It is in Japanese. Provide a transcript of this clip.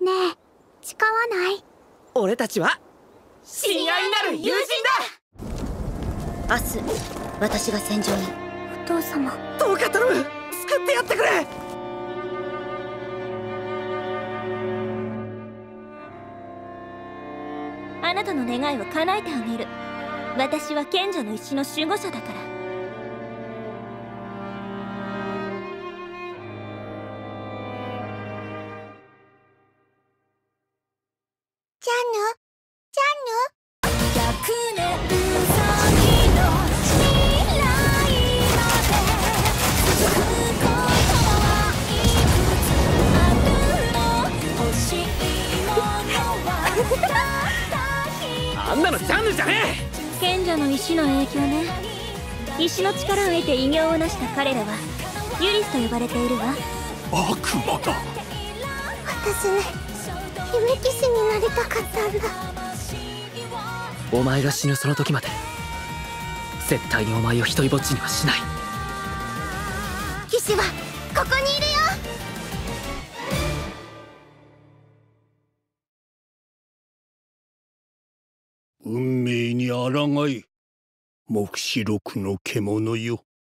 ねえ、誓わない？ 俺たちは親愛なる友人だ。明日私が戦場に。 お父様、 どうか頼む、救ってやってくれ。 あなたの願いを叶えてあげる。私は賢者の石の守護者だから。 ジャンヌ、ジャンヌ。100年先の未来まで続くことはいくつあるの？欲しいものはたった一つ。 あんなのジャンヌじゃねえ。賢者の石の影響ね。石の力を得て偉業を成した彼らはユリスと呼ばれているわ。 悪魔だ。 私ね、夢騎士になりたかったんだ。 お前が死ぬその時まで絶対にお前を一人ぼっちにはしない。 騎士はここにいるよ。 運命に抗い、黙示録の獣よ。